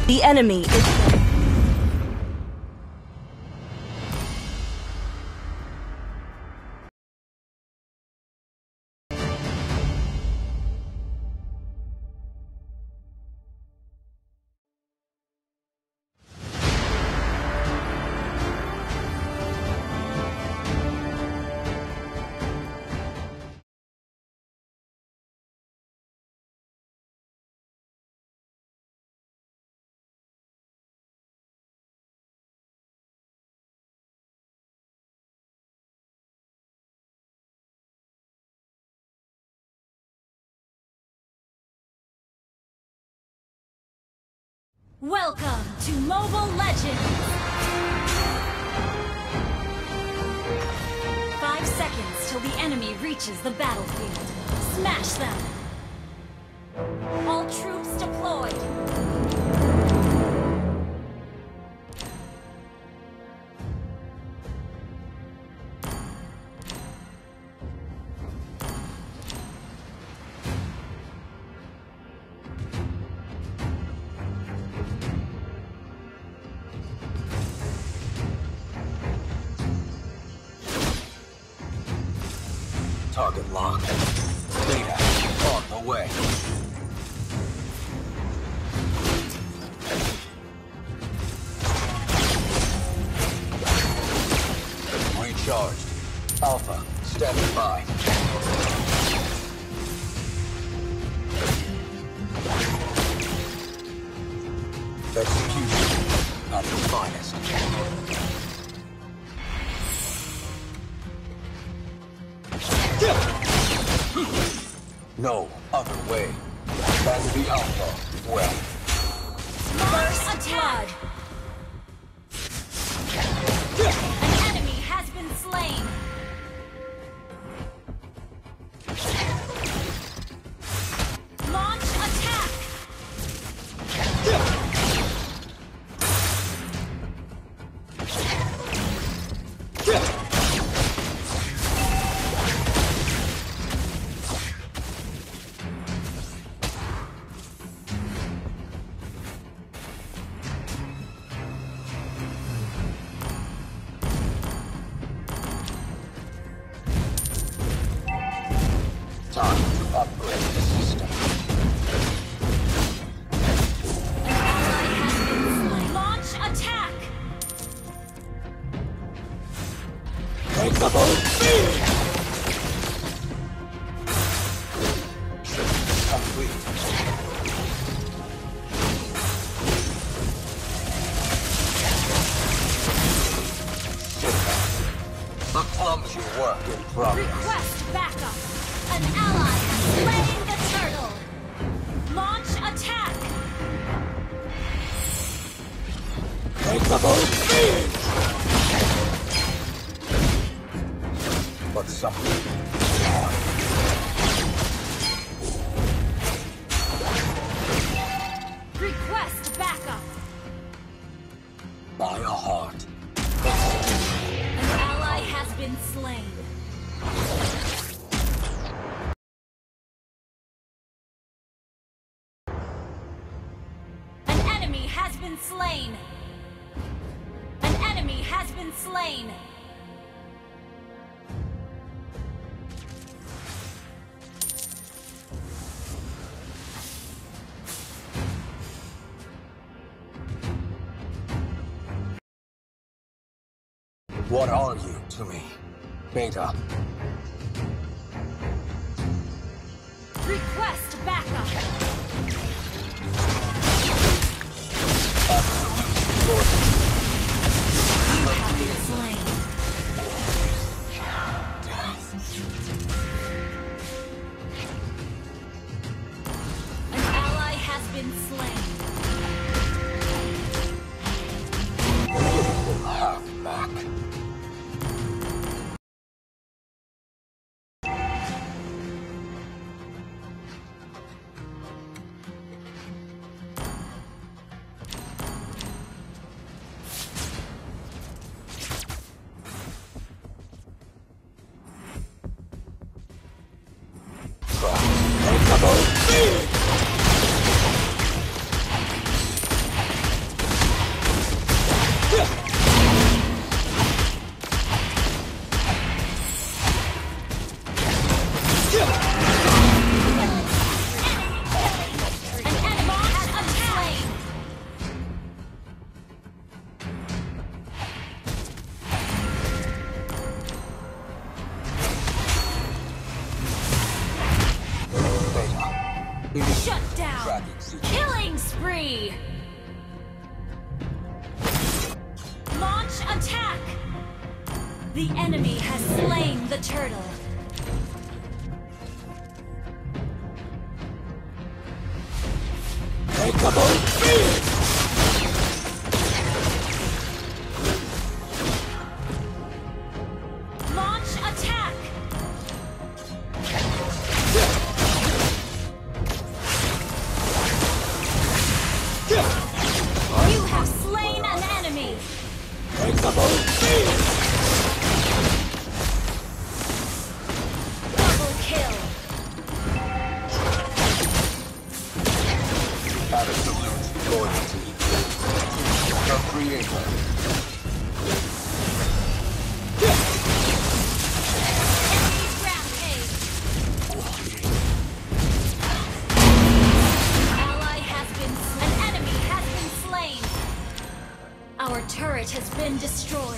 The enemy is... Welcome to Mobile Legends! 5 seconds till the enemy reaches the battlefield. Smash them! All troops deployed! Target locked. Beta on the way. Recharged. Alpha, standing by. Execution at the finest. No other way than the Alpha way. First attack! An enemy has been slain! Launch attack! Time to upgrade the system. Launch attack! Take the boat! Complete. A clumsy work in progress. Request backup! An ally has slain the turtle! Launch attack! Take the boat! But something Request backup! by a heart. An ally has been slain. An enemy has been slain. An enemy has been slain. What are you to me, Beta? Request backup! You have been slain. An ally has been slain. Beautiful half-back. Shut down! Tracking sequence. Killing spree! Launch attack! The enemy has slain the turtle. Launch attack! You have slain an enemy! Double kill! Absolute loyalty. The creator. Enemies rampage! Ally has been an enemy has been slain! Our turret has been destroyed.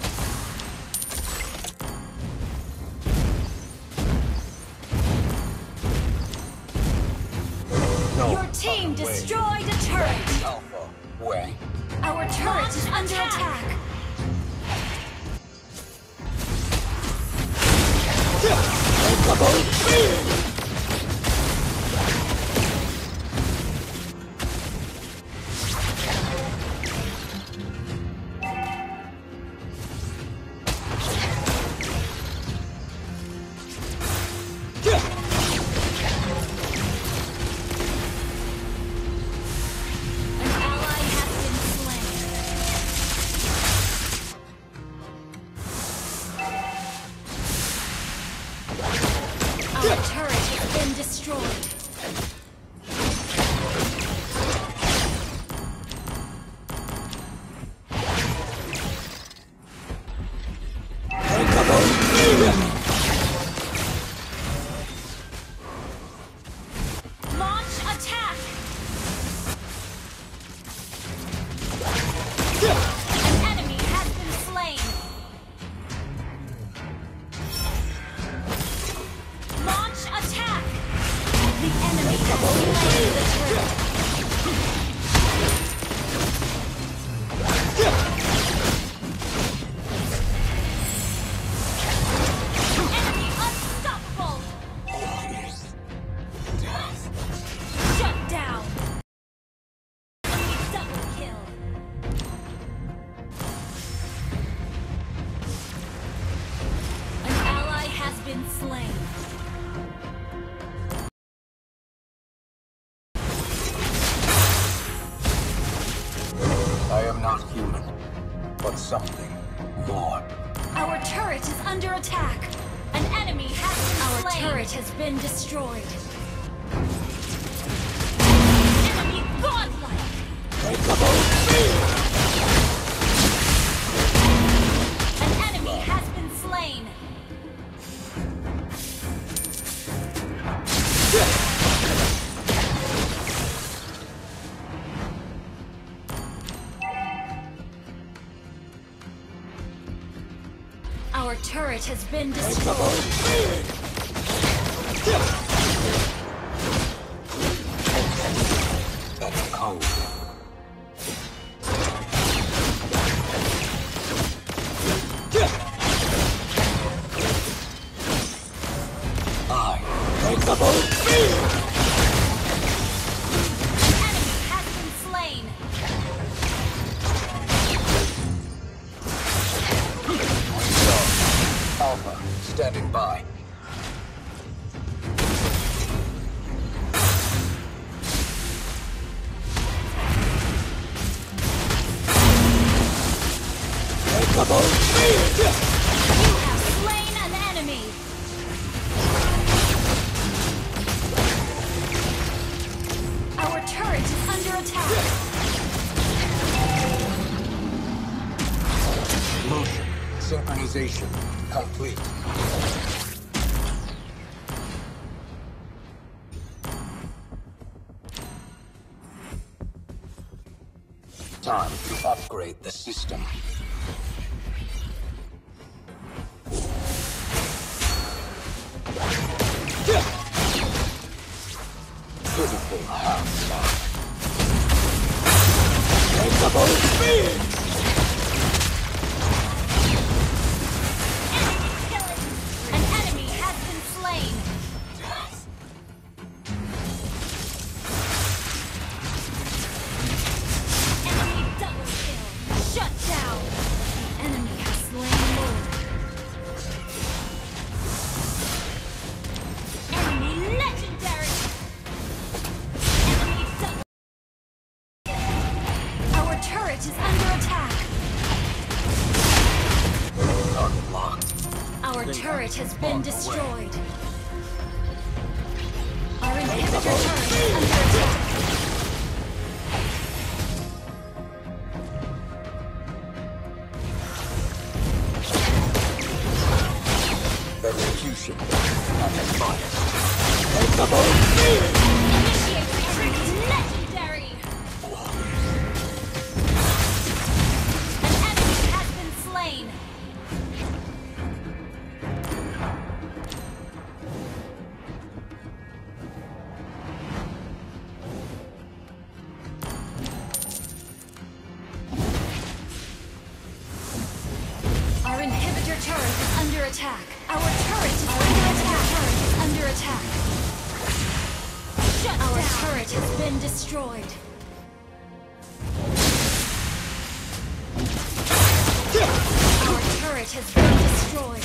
No. Your team other way. destroyed a turret! Alpha. Way. Our turret is under attack! An ally has been slain. Our turret has been destroyed. Launch attack! An enemy has been slain. Launch attack! The enemy has slain the turret. Enemy unstoppable! Shut down! Enemy double kill! An ally has been slain. I am not human, but something more. Our turret is under attack. An enemy has been slain. Our turret has been destroyed. Enemy godlike! An enemy has been slain. Our turret has been destroyed. That's code. Enemy has been slain. Alpha, standing by. You have slain an enemy. Our turret is under attack. Motion. Synchronization. Complete. Time to upgrade the system. Beautiful half-life. Unbreakable speed! An enemy has been slain. Enemy double kill. Shut down. The enemy has slain Lord. Enemy legendary. Enemy double. Our turret is under attack. Target locked. Our turret has been destroyed. Our inhibitor turret is under attack. Execution. Fire. Initiate retreat. Legendary. An enemy has been slain. Our inhibitor turret is under attack. Our turret is under attack. Turret is under attack. Shut Our turret has been destroyed. Our turret has been destroyed.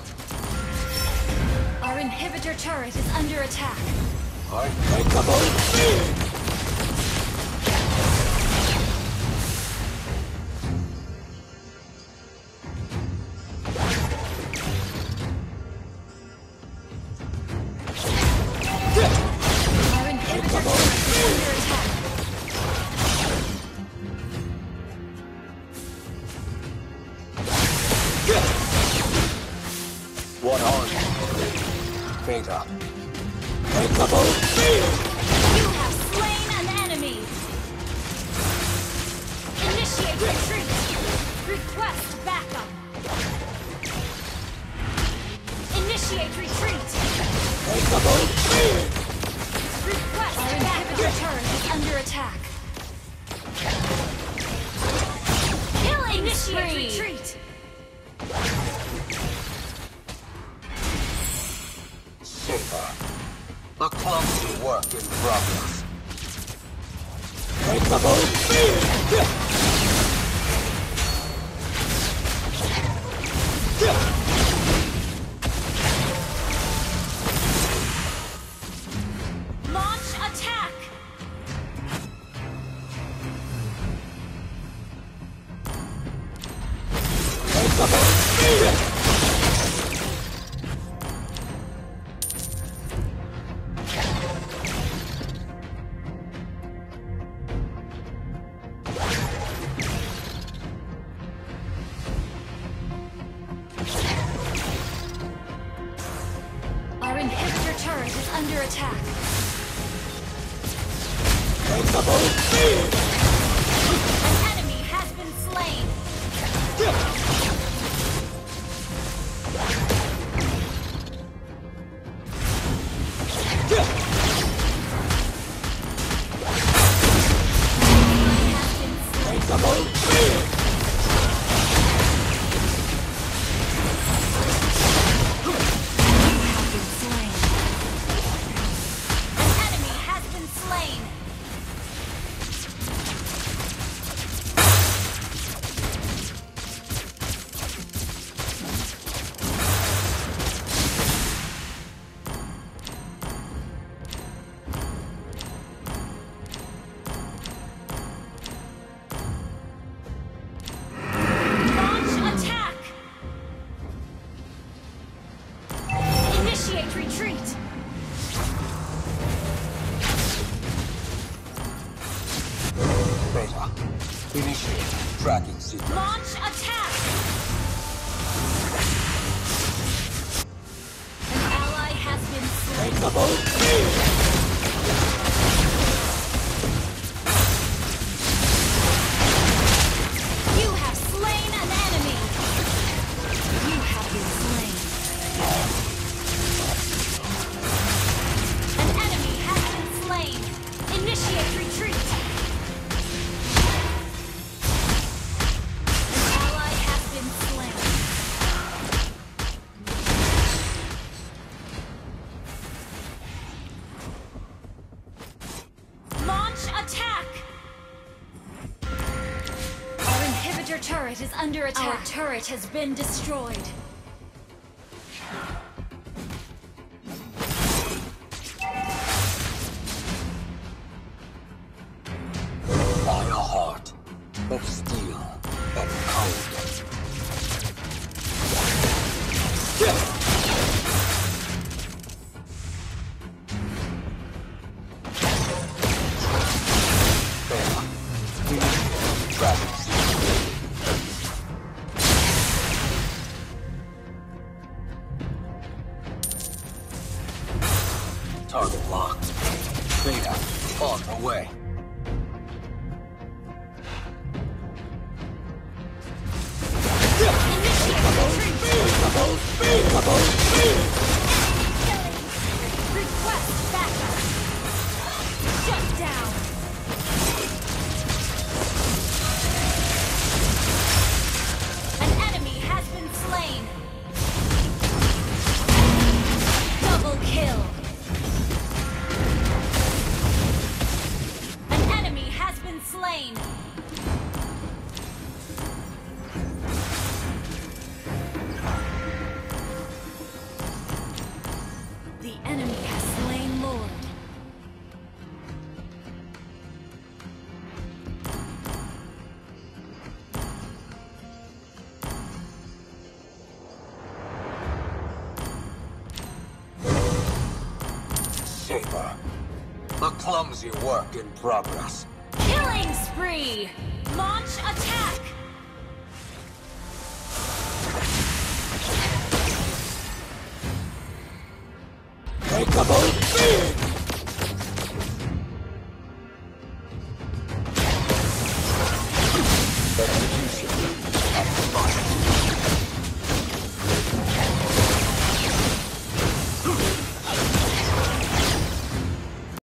Our inhibitor turret is under attack. Unbreakable speed! Our inhibitor turret is under attack. What are you? Beta. Unbreakable speed! You have slain an enemy. Initiate retreat. Request backup. Initiate retreat. Unbreakable speed! Request Our inhibitor turret is under attack. Killing Initiate retreat. Saber. A clumsy work in progress. Unbreakable speed! Launch attack. Unbreakable speed! Our inhibitor turret is under attack. Unbreakable speed! An enemy has been slain. Unbreakable speed! An enemy has been slain. Launch attack. Initiate retreat. Beta. Initiate tracking sequence. Launch attack. An ally has been slain. Unbreakable speed! You have slain an enemy. You have been slain. An enemy has been slain. Initiate retreat! An ally has been slain. Launch attack! Our inhibitor turret is under attack. Our turret has been destroyed. By a heart of steel and cold. Target locked. Beta on the way. Request backup. Shut down. An enemy has been slain. Double kill. An enemy has been slain. The enemy has slain Lord. Saber. A clumsy work in progress. Killing spree! Launch attack! Breakable speed! Execution at 5.